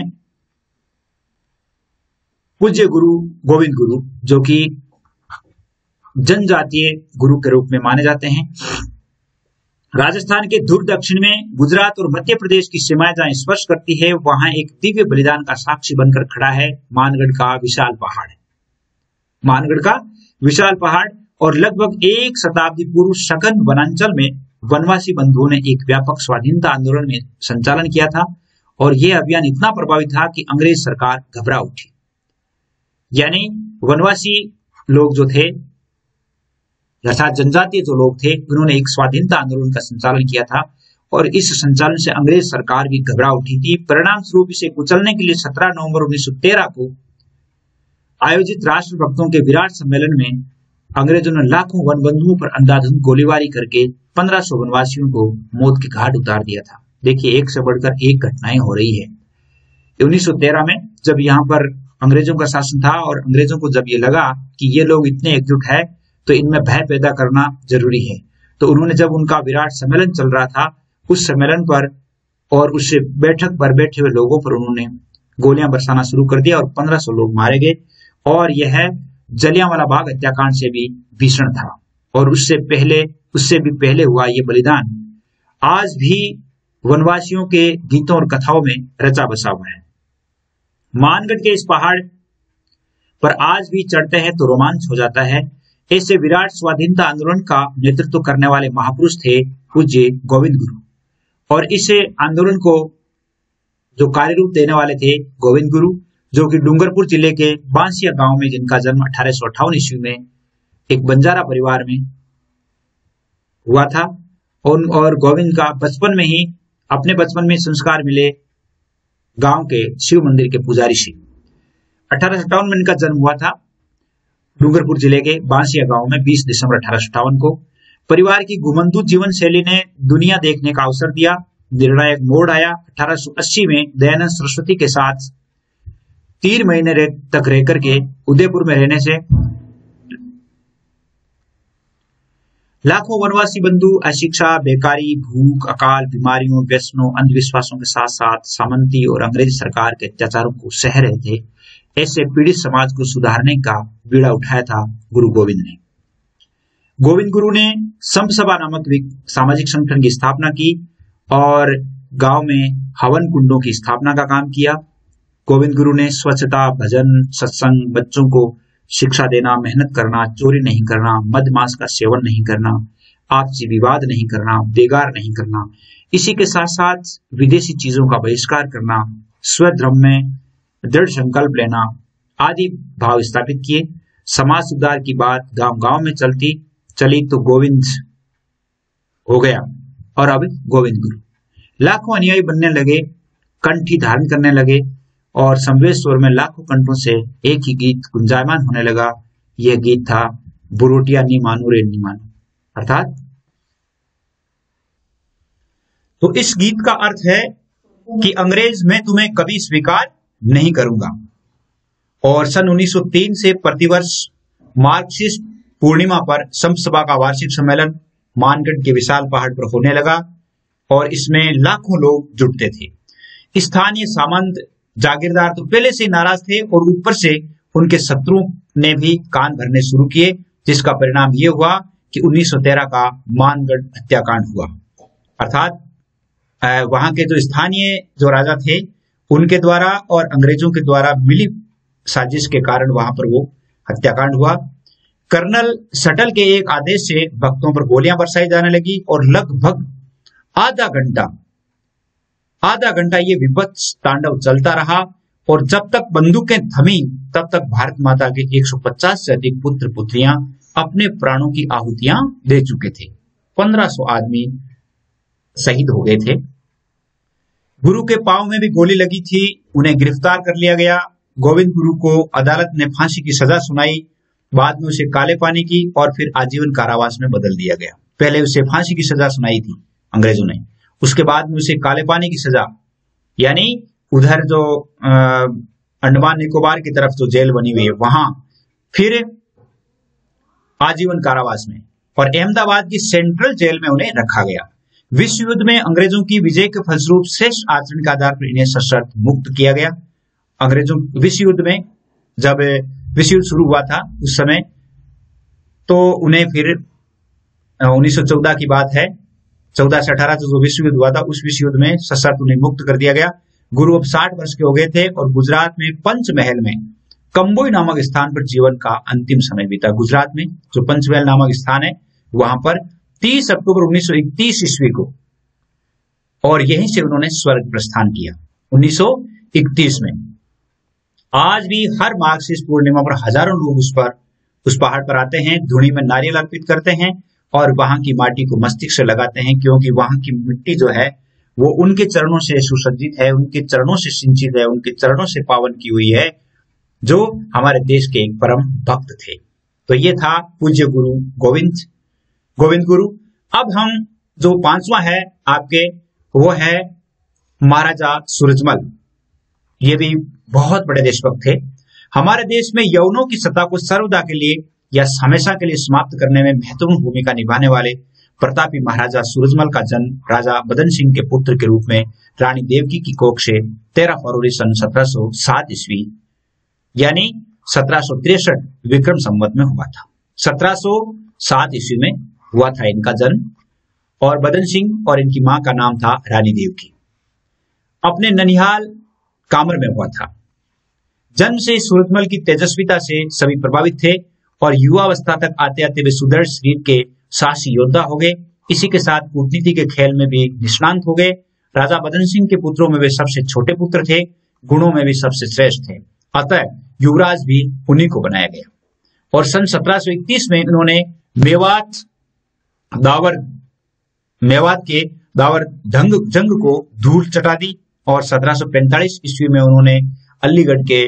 पूज्य गुरु गोविंद गुरु, जो कि जनजातीय गुरु के रूप में माने जाते हैं। राजस्थान के दूर दक्षिण में गुजरात और मध्य प्रदेश की सीमाएं जहां स्पर्श करती है, वहां एक दिव्य बलिदान का साक्षी बनकर खड़ा है मानगढ़ का विशाल पहाड़। मानगढ़ का विशाल पहाड़ और लगभग एक शताब्दी पूर्व सघन वनांचल में वनवासी बंधुओं ने एक व्यापक स्वाधीनता आंदोलन में संचालन किया था और यह अभियान इतना प्रभावी था कि अंग्रेज सरकार घबरा उठी। यानी वनवासी लोग जो थे अर्थात जनजातीय जो लोग थे, उन्होंने एक स्वाधीनता आंदोलन का संचालन किया था और इस संचालन से अंग्रेज सरकार भी घबरा उठी थी। परिणाम स्वरूप इसे कुचलने के लिए सत्रह नवंबर उन्नीस सौ तेरह को आयोजित राष्ट्रभक्तों के विराट सम्मेलन में अंग्रेजों ने लाखों वन बंधुओं पर अंधाधुंध गोलीबारी करके पंद्रह सौ वनवासियों को मौत के घाट उतार दिया था। देखिए, एक से बढ़कर एक घटनाएं हो रही है। उन्नीस सौ तेरह में जब यहाँ पर अंग्रेजों का शासन था और अंग्रेजों को जब ये लगा कि ये लोग इतने एकजुट है तो इनमें भय पैदा करना जरूरी है, तो उन्होंने जब उनका विराट सम्मेलन चल रहा था उस सम्मेलन पर और उस बैठक पर बैठे हुए लोगों पर उन्होंने गोलियां बरसाना शुरू कर दिया और पंद्रह सौ लोग मारे गए। और यह जलियांवाला बाग हत्याकांड से भी भीषण था और उससे पहले उससे भी पहले हुआ ये बलिदान आज भी वनवासियों के गीतों और कथाओं में रचा बसा हुआ है। मानगढ़ के इस पहाड़ पर आज भी चढ़ते हैं तो रोमांच हो जाता है। ऐसे विराट स्वाधीनता आंदोलन का नेतृत्व करने वाले महापुरुष थे पूज्य गोविंद गुरु और इस आंदोलन को जो कार्य रूप देने वाले थे गोविंद गुरु, जो कि डूंगरपुर जिले के बांसिया गांव में, जिनका जन्म अठारह सौ अट्ठावन ईस्वी में एक बंजारा परिवार में हुआ था। और, और गोविंद का बचपन में ही अपने बचपन में संस्कार मिले गांव के शिव मंदिर के पुजारी से। अठारह सौ अट्ठावन में इनका जन्म हुआ था डूंगरपुर जिले के बांसिया गांव में बीस दिसंबर अठारह सौ अट्ठावन को। परिवार की घुमंतू जीवन शैली ने दुनिया देखने का अवसर दिया। निर्णायक मोड़ आया अठारह सौ अस्सी में दयानंद सरस्वती के साथ तीन महीने रह, तक रह करके उदयपुर में रहने से लाखों वनवासी बंधु अशिक्षा, बेकारी, भूख, अकाल, बीमारियों, व्यसनों, अंधविश्वासों के साथ साथ सामंती और अंग्रेज सरकार के अत्याचारों को सह रहे थे। ऐसे पीड़ित समाज को सुधारने का बीड़ा उठाया था गुरु गोविंद ने। गोविंद गुरु ने संत सभा नामक सामाजिक संगठन की स्थापना की और गांव में हवन कुंडों की स्थापना का काम किया। गोविंद गुरु ने स्वच्छता, भजन, सत्संग, बच्चों को शिक्षा देना, मेहनत करना, चोरी नहीं करना, मद मांस का सेवन नहीं करना, आपसी विवाद नहीं करना, बेगार नहीं करना, इसी के साथ साथ विदेशी चीजों का बहिष्कार करना, स्वधर्म में दृढ़ संकल्प लेना आदि भाव स्थापित किए। समाज सुधार की बात गांव गांव में चलती चली तो गोविंद हो गया और अब गोविंद गुरु। लाखों अनुयायी बनने लगे, कंठी धारण करने लगे और संवेश्वर में लाखों कंठों से एक ही गीत गुंजायमान होने लगा। यह गीत था बुरोटिया नी मानू रे नी मानू, अर्थात तो इस गीत का अर्थ है कि अंग्रेज मैं तुम्हें कभी स्वीकार नहीं करूंगा। और सन उन्नीस सौ तीन से प्रतिवर्ष मार्क्सिस्ट पूर्णिमा पर संत सभा का वार्षिक सम्मेलन मानगढ़ के विशाल पहाड़ पर होने लगा और इसमें लाखों लोग जुटते थे। स्थानीय सामंत जागीरदार तो पहले से नाराज थे और ऊपर से उनके शत्रुओं ने भी कान भरने शुरू किए, जिसका परिणाम यह हुआ कि उन्नीस सौ तेरह का मानगढ़ हत्याकांड हुआ। अर्थात वहां के जो स्थानीय जो राजा थे उनके द्वारा और अंग्रेजों के द्वारा मिली साजिश के कारण वहां पर वो हत्याकांड हुआ। कर्नल सटल के एक आदेश से भक्तों पर गोलियां बरसाई जाने लगी और लगभग आधा घंटा आधा घंटा ये विभत्स तांडव चलता रहा और जब तक बंदूकें थमी तब तक भारत माता के एक सौ पचास से अधिक पुत्र पुत्रियां अपने प्राणों की आहुतियां दे चुके थे। पंद्रह सौ आदमी शहीद हो गए थे। गुरु के पांव में भी गोली लगी थी, उन्हें गिरफ्तार कर लिया गया। गोविंद गुरु को अदालत ने फांसी की सजा सुनाई, बाद में उसे काले पानी की और फिर आजीवन कारावास में बदल दिया गया। पहले उसे फांसी की सजा सुनाई थी अंग्रेजों ने, उसके बाद में उसे काले पानी की सजा, यानी उधर जो अंडमान निकोबार की तरफ जो जेल बनी हुई है वहां, फिर आजीवन कारावास में, और अहमदाबाद की सेंट्रल जेल में उन्हें रखा गया। विश्व युद्ध में अंग्रेजों की विजय के फलस्वरूप श्रेष्ठ आचरण के आधार पर इन्हें सशर्त मुक्त किया गया। अंग्रेजों विश्व युद्ध में जब विश्व युद्ध शुरू हुआ था उस समय तो उन्हें फिर उन्नीस सौ चौदह की बात है, चौदह से अठारह जो विश्व युद्ध हुआ था उस विश्व युद्ध में सशर्त उन्हें मुक्त कर दिया गया। गुरु अब साठ वर्ष के हो गए थे और गुजरात में पंचमहल में कंबोई नामक स्थान पर जीवन का अंतिम समय बीता। गुजरात में जो पंचमहल नामक स्थान है वहां पर तीस अक्टूबर उन्नीस सौ इकतीस ईस्वी को, और यहीं से उन्होंने स्वर्ग प्रस्थान किया उन्नीस सौ इकतीस में। आज भी हर मार्क्सिस्ट पूर्णिमा पर हजारों लोग उस पर उस पहाड़ पर आते हैं, धूनी में नारियल अर्पित करते हैं और वहां की माटी को मस्तिष्क से लगाते हैं, क्योंकि वहां की मिट्टी जो है वो उनके चरणों से सुसज्जित है, उनके चरणों से सिंचित है, उनके चरणों से पावन की हुई है, जो हमारे देश के एक परम भक्त थे। तो ये था पूज्य गुरु गोविंद गोविंद गुरु। अब हम जो पांचवा है आपके वो है महाराजा सूरजमल। ये भी बहुत बड़े देशभक्त थे। हमारे देश में यौनों की सत्ता को सर्वदा के लिए या हमेशा के लिए समाप्त करने में महत्वपूर्ण भूमिका निभाने वाले प्रतापी महाराजा सूरजमल का जन्म राजा बदन सिंह के पुत्र के रूप में रानी देवकी की कोख से तेरह फरवरी सन सत्रह सौ सात ईस्वी यानी सत्रह सौ तिरसठ विक्रम संवत में हुआ था। सत्रह सौ सात ईस्वी में हुआ था इनका जन्म, और बदन सिंह और इनकी मां का नाम था रानी देवकी। अपने ननिहाल कामर में हुआ था। जन्म से सूरजमल की तेजस्विता से सभी प्रभावित थे और युवावस्था तक आते आते वे सुदृढ़ शरीर के साहसी योद्धा हो गए। इसी के साथ कूटनीति के खेल में भी निष्णांत हो गए। राजा बदन सिंह के पुत्रों में वे सबसे छोटे पुत्र थे, गुणों में भी सबसे श्रेष्ठ थे, अतः युवराज भी उन्हीं को बनाया गया। और सन सत्रह सौ इकतीस में इन्होंने मेवात दावर मेवात के दावर जंग जंग को धूल चटा दी और सत्रह सौ पैंतालीस ईस्वी में उन्होंने अलीगढ़ के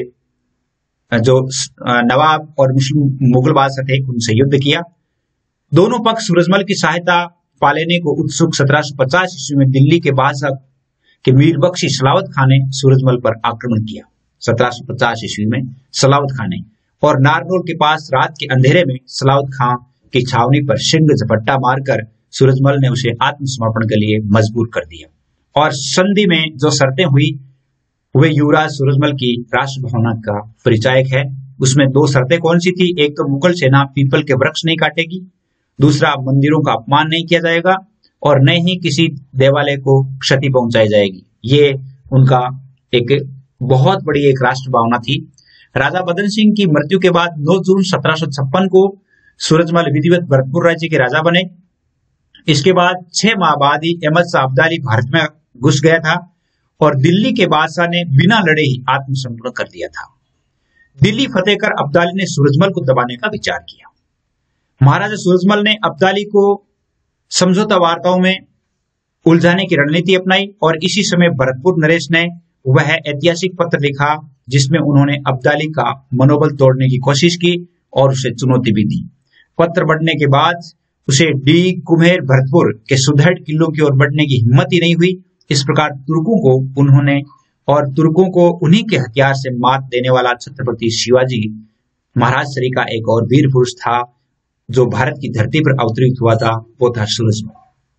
जो नवाब और मुस्लिम मुगल बादशाह थे उनसे युद्ध किया। दोनों पक्ष सूरजमल की सहायता पा लेने को उत्सुक सत्रह सौ पचास ईस्वी में दिल्ली के बादशाह के मीर बख्शी सलावत खान ने सूरजमल पर आक्रमण किया। सत्रह सौ पचास ईस्वी में सलावत खान ने और नारनौल के पास रात के अंधेरे में सलावत खान की छावनी पर सिंह झपट्टा मारकर सूरजमल ने उसे आत्मसमर्पण के लिए मजबूर कर दिया। और संधि में जो शर्तें हुई वे युवराज सूरजमल की राष्ट्र भावना का परिचायक है। उसमें दो शर्तें कौन सी थी? एक तो मुगल सेना पीपल के वृक्ष नहीं काटेगी, दूसरा मंदिरों का अपमान नहीं किया जाएगा और न ही किसी देवालय को क्षति पहुंचाई जाएगी। ये उनका एक बहुत बड़ी एक राष्ट्र भावना थी। राजा बदन सिंह की मृत्यु के बाद नौ जून सत्रह सौ छप्पन को सूरजमल विधिवत भरतपुर राज्य के राजा बने। इसके बाद छह माह बाद ही अहमद शाह अब्दाली भारत में घुस गया था और दिल्ली के बादशाह ने बिना लड़े ही आत्मसमर्पण कर दिया था। दिल्ली फतेह कर अब्दाली ने सूरजमल को दबाने का विचार किया। महाराजा सूरजमल ने अब्दाली को समझौता वार्ताओं में उलझाने की रणनीति अपनाई और इसी समय भरतपुर नरेश ने वह ऐतिहासिक पत्र लिखा जिसमें उन्होंने अब्दाली का मनोबल तोड़ने की कोशिश की और उसे चुनौती भी दी। पत्र बढ़ने के बाद उसे डी कुम्हेर भरतपुर के सुदृढ़ किलों की ओर बढ़ने की हिम्मत ही नहीं हुई। इस प्रकार तुर्कों को उन्होंने और तुर्कों को उन्हीं के हथियार से मात देने वाला छत्रपति शिवाजी महाराज श्री का एक और वीर पुरुष था जो भारत की धरती पर अवतरित हुआ था, वो था सूरजमल।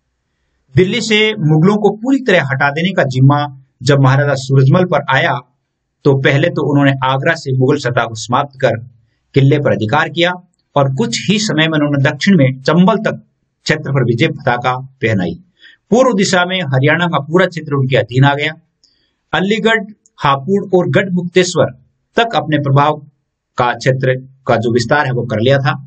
दिल्ली से मुगलों को पूरी तरह हटा देने का जिम्मा जब महाराजा सूरजमल पर आया तो पहले तो उन्होंने आगरा से मुगल सत्ता को समाप्त कर किले पर अधिकार किया और कुछ ही समय में उन्होंने दक्षिण में चंबल तक क्षेत्र पर विजय पताका पहनाई। पूर्व दिशा में हरियाणा का पूरा क्षेत्र उनके अधीन आ गया। अलीगढ़, हापुड़ और गढ़ मुक्तेश्वर तक अपने प्रभाव का क्षेत्र का जो विस्तार है वो कर लिया था।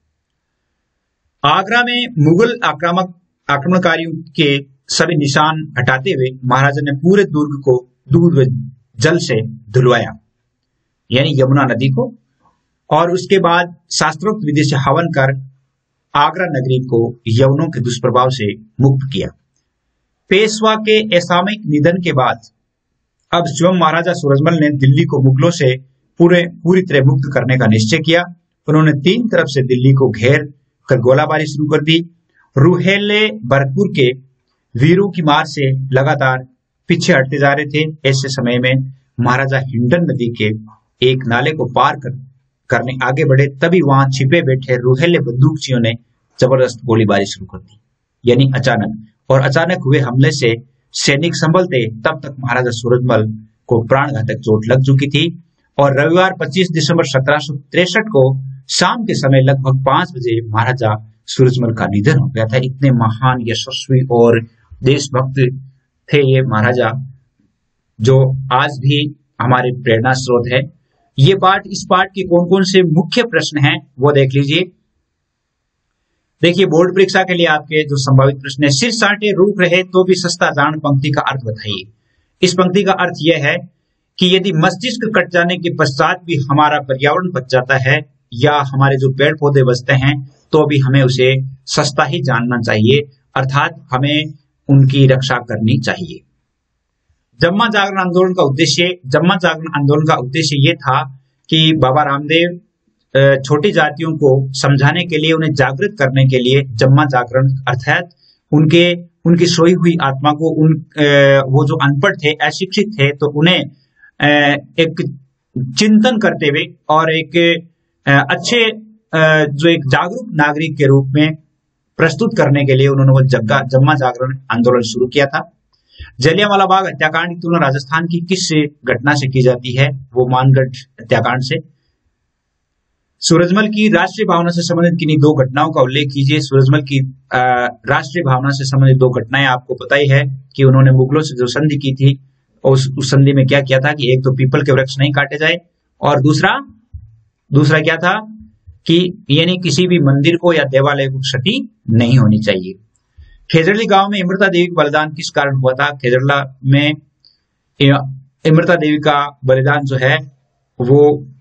आगरा में मुगल आक्रामक आक्रमणकारियों के सभी निशान हटाते हुए महाराजा ने पूरे दुर्ग को दूध व जल से धुलवाया, यानी यमुना नदी को, और उसके बाद शास्त्रोक्त विधि से हवन कर आगरा नगरी को यवनों के दुष्प्रभाव से मुक्त किया। पेशवा के असामयिक निधन के बाद अब स्वयं महाराजा सूरजमल ने दिल्ली को मुगलों से पूरे पूरी तरह मुक्त करने का निश्चय किया। उन्होंने तीन तरफ से दिल्ली को घेर कर गोलाबारी शुरू कर दी। रूहेले भरतपुर के वीरों की मार से लगातार पीछे हटते जा रहे थे। ऐसे समय में महाराजा हिंडन नदी के एक नाले को पार कर करने आगे बढ़े, तभी वहां छिपे बैठे रूहेले बंदूकचियों ने जबरदस्त गोलीबारी शुरू कर दी, यानी अचानक। और अचानक हुए हमले से सैनिक संभलते तब तक महाराजा सूरजमल को प्राणघातक चोट लग चुकी थी और रविवार पच्चीस दिसंबर सत्रह सौ तिरसठ को शाम के समय लगभग पांच बजे महाराजा सूरजमल का निधन हो गया था। इतने महान, यशस्वी और देशभक्त थे ये महाराजा, जो आज भी हमारे प्रेरणा स्रोत है। ये पाठ इस पाठ के कौन कौन से मुख्य प्रश्न हैं वो देख लीजिए। देखिए, बोर्ड परीक्षा के लिए आपके जो संभावित प्रश्न है, सिर साटे रूख रहे तो भी सस्ता जान पंक्ति का अर्थ बताइए। इस पंक्ति का अर्थ यह है कि यदि मस्तिष्क कट जाने के पश्चात भी हमारा पर्यावरण बच जाता है या हमारे जो पेड़ पौधे बचते हैं तो भी हमें उसे सस्ता ही जानना चाहिए, अर्थात हमें उनकी रक्षा करनी चाहिए। जम्मा जागरण आंदोलन का उद्देश्य जम्मा जागरण आंदोलन का उद्देश्य ये था कि बाबा रामदेव छोटी जातियों को समझाने के लिए, उन्हें जागृत करने के लिए जम्मा जागरण अर्थात उनके उनकी सोई हुई आत्मा को, उन वो जो अनपढ़ थे, अशिक्षित थे, तो उन्हें एक चिंतन करते हुए और एक अच्छे जो एक जागरूक नागरिक के रूप में प्रस्तुत करने के लिए उन्होंने वो जग्गा जम्मा जागरण आंदोलन शुरू किया था। जलियांवाला बाग हत्याकांड की तुलना राजस्थान की किस घटना से की जाती है? वो मानगढ़ हत्याकांड से। सूरजमल की राष्ट्रीय भावना से संबंधित किन्हीं दो घटनाओं का उल्लेख कीजिए। सूरजमल की राष्ट्रीय भावना से संबंधित दो घटनाएं आपको पता ही है कि उन्होंने मुगलों से जो संधि की थी, उस, उस संधि में क्या किया था कि एक तो पीपल के वृक्ष नहीं काटे जाए और दूसरा दूसरा क्या था कि यानी किसी भी मंदिर को या देवालय को क्षति नहीं होनी चाहिए। खेजड़ली गांव में इमृता देवी का बलिदान किस कारण हुआ था? खेजड़ला में इमृता देवी का बलिदान जो है वो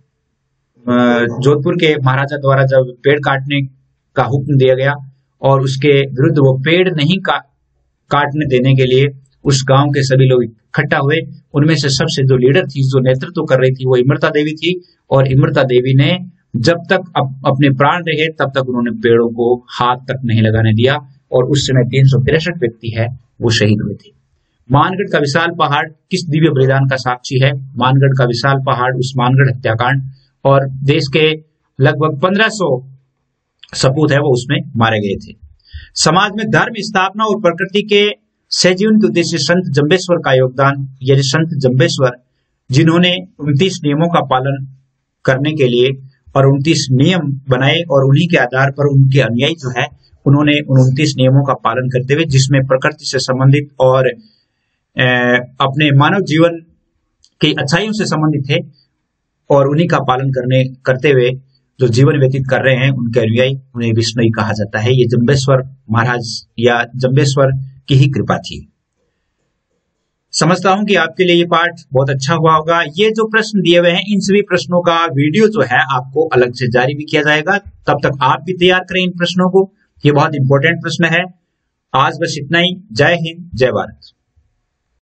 जोधपुर के महाराजा द्वारा जब पेड़ काटने का हुक्म दिया गया और उसके विरुद्ध वो पेड़ नहीं का काटने देने के लिए उस गांव के सभी लोग इकट्ठा हुए। उनमें से सबसे जो लीडर थी, जो नेतृत्व कर रही थी, वो इमृता देवी थी। और इमृता देवी ने जब तक अप, अपने प्राण रहे तब तक उन्होंने पेड़ों को हाथ तक नहीं लगाने दिया। और उस समय तीन सौ तिरसठ व्यक्ति है वो शहीद हुए थे। मानगढ़ का विशाल पहाड़ किस दिव्य बलिदान का साक्षी है? मानगढ़ का विशाल पहाड़ उस मानगढ़ हत्याकांड और देश के लगभग पंद्रह सौ सपूत है वो उसमें मारे गए थे। समाज में धर्म स्थापना और प्रकृति के सहजीवन के उद्देश्य संत जम्बेश्वर का योगदान। यदि संत जम्बेश्वर जिन्होंने उनतीस नियमों का पालन करने के लिए और उनतीस नियम बनाए और उन्हीं के आधार पर उनके अनुयायी जो है उन्होंने उन उनतीस नियमों का पालन करते हुए, जिसमें प्रकृति से संबंधित और अपने मानव जीवन की अच्छाइयों से संबंधित थे, और उन्हीं का पालन करने करते हुए जो जीवन व्यतीत कर रहे हैं उनके अनुयायी, उन्हें विष्णुई कहा जाता है। ये जम्बेश्वर महाराज या जम्बेश्वर की ही कृपा थी। समझता हूं कि आपके लिए ये पाठ बहुत अच्छा हुआ होगा। ये जो प्रश्न दिए हुए हैं इन सभी प्रश्नों का वीडियो जो है आपको अलग से जारी भी किया जाएगा। तब तक आप भी तैयार करें इन प्रश्नों को, ये बहुत इंपॉर्टेंट प्रश्न है। आज बस इतना ही। जय हिंद, जय भारत।